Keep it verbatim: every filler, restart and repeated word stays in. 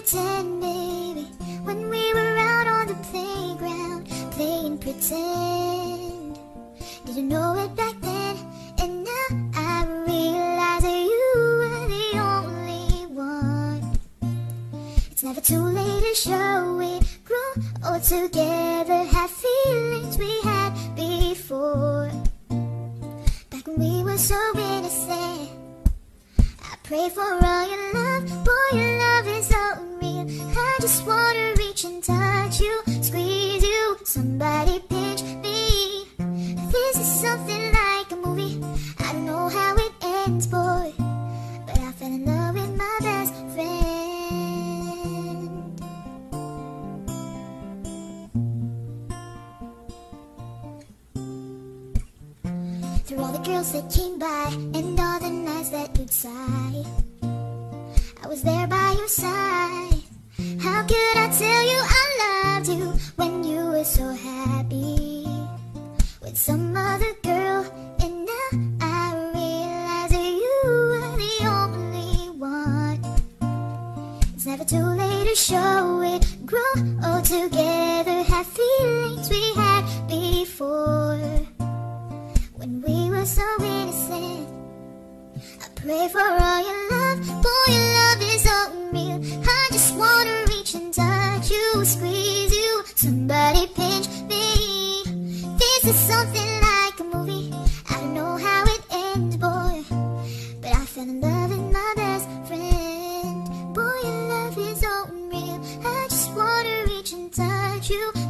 pretend, baby, when we were out on the playground playing pretend. Didn't know it back then, and now I realize that you were the only one. It's never too late to show it. Grew all together, had feelings we had before. Back when we were so innocent, I pray for all your love. Boy, your love is so real. I just wanna reach and touch you, squeeze you, somebody pinch me. This is something like a movie. I don't know how it ends, boy, but I fell in love with my best friend. Through all the girls that came by and all the nights that you'd sigh, I was there by your side. How could I tell you I loved you when you were so happy with some other girl? And now I realize that you were the only one. It's never too late to show it. Grow old together, have feelings we had before. When we were so innocent, I pray for all your love. Boy, your love is so real. I just wanna reach and touch you, squeeze you, somebody pinch me. This is something like a movie. I don't know how it ends, boy, but I fell in love with my best friend. Boy, your love is so real. I just wanna reach and touch you,